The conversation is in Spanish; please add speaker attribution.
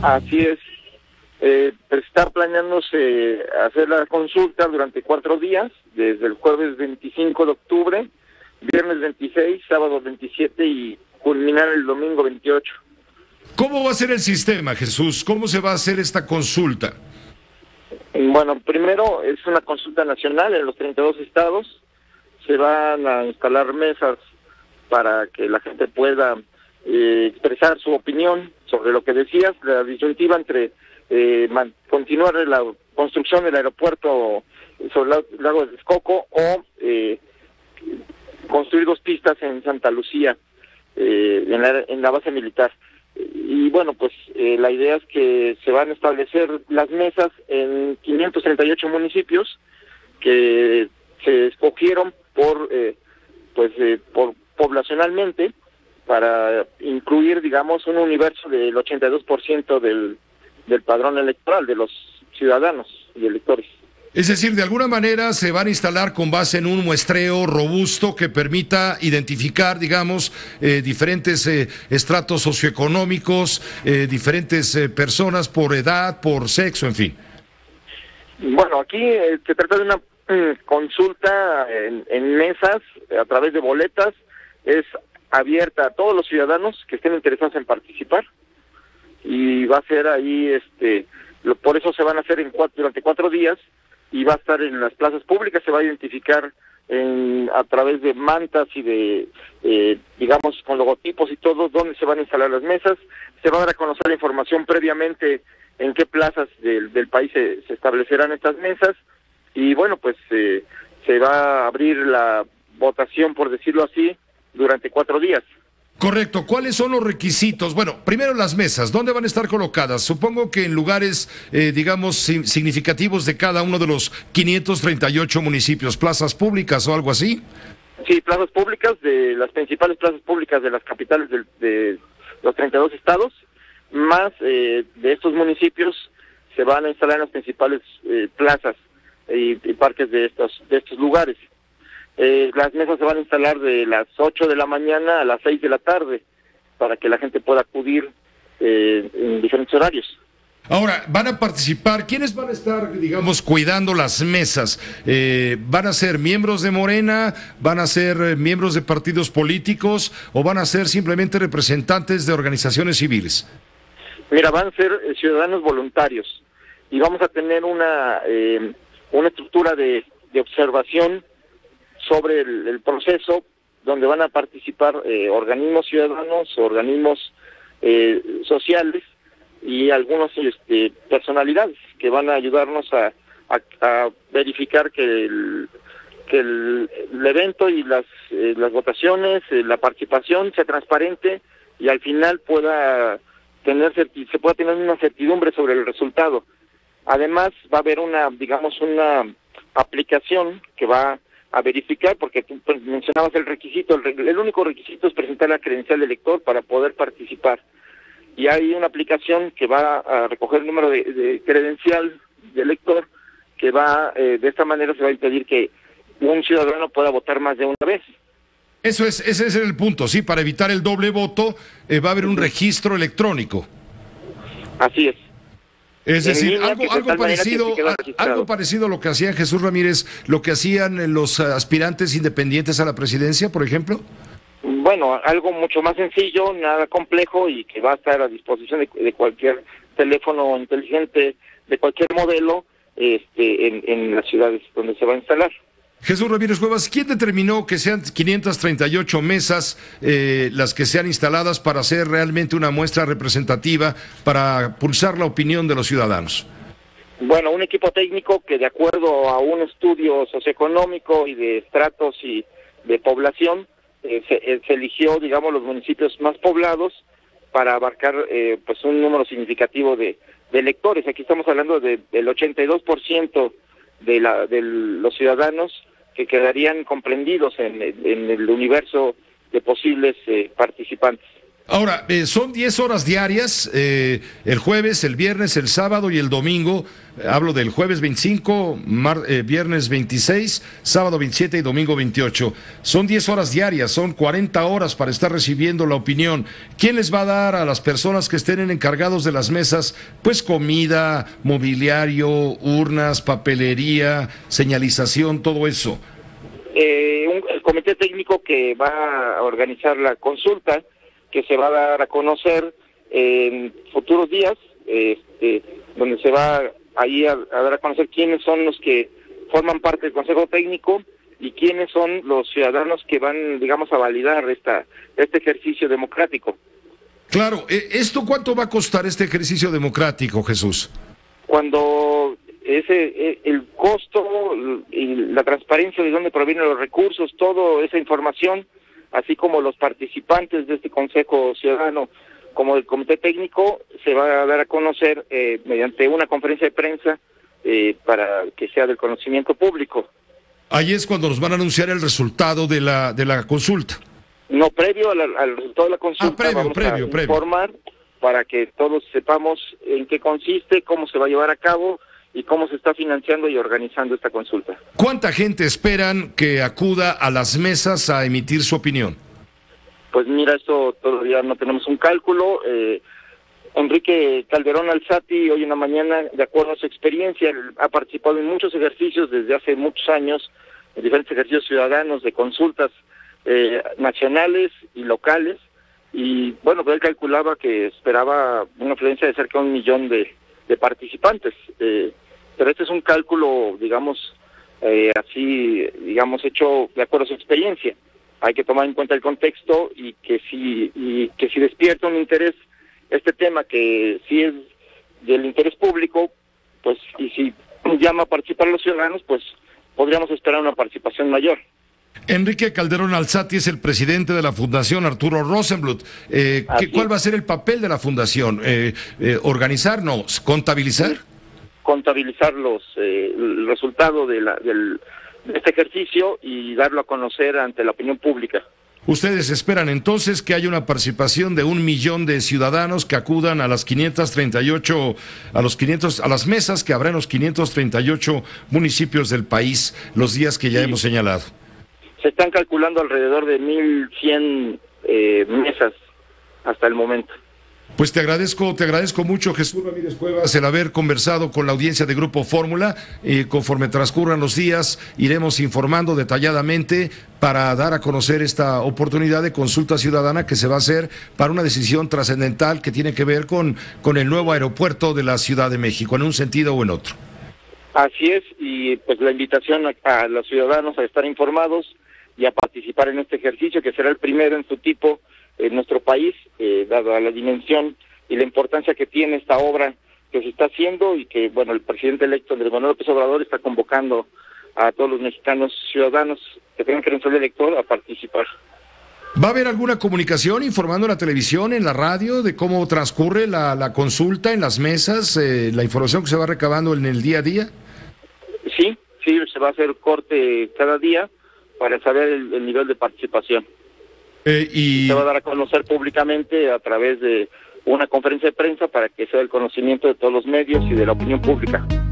Speaker 1: Así es. Pues está planeándose hacer la consulta durante 4 días, desde el jueves 25 de octubre, viernes 26, sábado 27 y culminar el domingo 28.
Speaker 2: ¿Cómo va a ser el sistema, Jesús? ¿Cómo se va a hacer esta consulta?
Speaker 1: Bueno, primero es una consulta nacional en los 32 estados. Se van a instalar mesas para que la gente pueda expresar su opinión sobre lo que decías, la disyuntiva entre continuar la construcción del aeropuerto sobre el lago de Texcoco o construir 2 pistas en Santa Lucía, en la base militar. Y bueno, pues la idea es que se van a establecer las mesas en 538 municipios que se escogieron por poblacionalmente, para incluir, digamos, un universo del 82% del padrón electoral de los ciudadanos y electores.
Speaker 2: Es decir, de alguna manera se van a instalar con base en un muestreo robusto que permita identificar, digamos, diferentes estratos socioeconómicos, diferentes personas por edad, por sexo, en fin.
Speaker 1: Bueno, aquí se trata de una consulta en mesas a través de boletas. Es abierta a todos los ciudadanos que estén interesados en participar, y va a ser ahí, por eso se van a hacer durante 4 días, y va a estar en las plazas públicas. Se va a identificar a través de mantas y de, digamos, con logotipos y todo, dónde se van a instalar las mesas. Se va a dar a conocer la información previamente en qué plazas del país se establecerán estas mesas, y bueno, pues se va a abrir la votación, por decirlo así, durante 4 días.
Speaker 2: Correcto. ¿Cuáles son los requisitos? Bueno, primero las mesas. ¿Dónde van a estar colocadas? Supongo que en lugares, digamos, significativos de cada uno de los 538 municipios, plazas públicas o algo así.
Speaker 1: Sí, plazas públicas, de las principales plazas públicas de las capitales de los 32 estados, más de estos municipios se van a instalar en las principales plazas y parques de estos lugares. Las mesas se van a instalar de las 8 de la mañana a las 6 de la tarde, para que la gente pueda acudir en diferentes horarios.
Speaker 2: Ahora, van a participar, ¿quiénes van a estar, digamos, cuidando las mesas? ¿Van a ser miembros de Morena? ¿Van a ser miembros de partidos políticos? ¿O van a ser simplemente representantes de organizaciones civiles?
Speaker 1: Mira, van a ser ciudadanos voluntarios, y vamos a tener una estructura de observación sobre el proceso, donde van a participar organismos ciudadanos, organismos sociales y algunas personalidades que van a ayudarnos a verificar que el evento y las votaciones, la participación sea transparente, y al final se pueda tener una certidumbre sobre el resultado. Además, va a haber una aplicación que va a verificar, porque tú mencionabas el requisito, el único requisito es presentar la credencial de elector para poder participar, y hay una aplicación que va a recoger el número de credencial de elector, que de esta manera se va a impedir que un ciudadano pueda votar más de una vez.
Speaker 2: Ese es el punto, sí, para evitar el doble voto va a haber un registro electrónico.
Speaker 1: Así es.
Speaker 2: Es decir, algo parecido a lo que hacía Jesús Ramírez, lo que hacían los aspirantes independientes a la presidencia, por ejemplo.
Speaker 1: Bueno, algo mucho más sencillo, nada complejo, y que va a estar a disposición de cualquier teléfono inteligente, de cualquier modelo, en las ciudades donde se va a instalar.
Speaker 2: Jesús Ramírez Cuevas, ¿quién determinó que sean 538 mesas las que sean instaladas para hacer realmente una muestra representativa, para pulsar la opinión de los ciudadanos?
Speaker 1: Bueno, un equipo técnico que, de acuerdo a un estudio socioeconómico y de estratos y de población, se eligió, digamos, los municipios más poblados para abarcar pues un número significativo de electores. Aquí estamos hablando del 82% de los ciudadanos que quedarían comprendidos en el universo de posibles participantes.
Speaker 2: Ahora, son 10 horas diarias, el jueves, el viernes, el sábado y el domingo. Hablo del jueves 25, viernes 26, sábado 27 y domingo 28. Son 10 horas diarias, son 40 horas para estar recibiendo la opinión. ¿Quién les va a dar a las personas que estén encargados de las mesas, pues comida, mobiliario, urnas, papelería, señalización, todo eso?
Speaker 1: El comité técnico que va a organizar la consulta, que se va a dar a conocer en futuros días, donde se va ahí a dar a conocer quiénes son los que forman parte del Consejo Técnico y quiénes son los ciudadanos que van, digamos, a validar este ejercicio democrático.
Speaker 2: Claro, ¿esto cuánto va a costar este ejercicio democrático, Jesús?
Speaker 1: Cuando el costo y la transparencia de dónde provienen los recursos, toda esa información, así como los participantes de este Consejo Ciudadano, como del Comité Técnico, se va a dar a conocer mediante una conferencia de prensa para que sea del conocimiento público.
Speaker 2: Ahí es cuando nos van a anunciar el resultado de la consulta.
Speaker 1: No, previo al resultado de la consulta,
Speaker 2: previo.
Speaker 1: Informar para que todos sepamos en qué consiste, cómo se va a llevar a cabo y cómo se está financiando y organizando esta consulta.
Speaker 2: ¿Cuánta gente esperan que acuda a las mesas a emitir su opinión?
Speaker 1: Pues mira, esto todavía no tenemos un cálculo. Enrique Calderón Alzati, hoy en la mañana, de acuerdo a su experiencia, ha participado en muchos ejercicios desde hace muchos años, en diferentes ejercicios ciudadanos de consultas nacionales y locales, y bueno, pues él calculaba que esperaba una afluencia de cerca de 1 millón de participantes, pero este es un cálculo, digamos, hecho de acuerdo a su experiencia. Hay que tomar en cuenta el contexto y que si despierta un interés este tema, que si es del interés público, pues, y si llama a participar los ciudadanos, pues podríamos esperar una participación mayor.
Speaker 2: Enrique Calderón Alzati es el presidente de la Fundación Arturo Rosenbluth. ¿Cuál va a ser el papel de la Fundación? ¿Organizarnos? ¿Contabilizar?
Speaker 1: Contabilizar el resultado de este ejercicio y darlo a conocer ante la opinión pública.
Speaker 2: Ustedes esperan entonces que haya una participación de 1 millón de ciudadanos que acudan a las 538, a las mesas que habrá en los 538 municipios del país los días que ya hemos señalado.
Speaker 1: Se están calculando alrededor de 1,100 mesas hasta el momento.
Speaker 2: Pues te agradezco mucho, Jesús Ramírez Cuevas, el haber conversado con la audiencia de Grupo Fórmula. Conforme transcurran los días, iremos informando detalladamente para dar a conocer esta oportunidad de consulta ciudadana que se va a hacer para una decisión trascendental que tiene que ver con el nuevo aeropuerto de la Ciudad de México, en un sentido o en otro. Así
Speaker 1: es, y pues la invitación a los ciudadanos a estar informados y a participar en este ejercicio, que será el primero en su tipo en nuestro país, dada la dimensión y la importancia que tiene esta obra que se está haciendo, y que, bueno, el presidente electo Andrés Manuel López Obrador está convocando a todos los mexicanos ciudadanos que tengan credencial de elector a participar. ¿Va a haber alguna comunicación informando en la televisión, en la radio, de cómo transcurre la consulta en las mesas, la información que se va recabando en el día a día? Sí, se va a hacer corte cada día para saber el nivel de participación. Y se va a dar a conocer públicamente a través de una conferencia de prensa para que sea el conocimiento de todos los medios y de la opinión pública.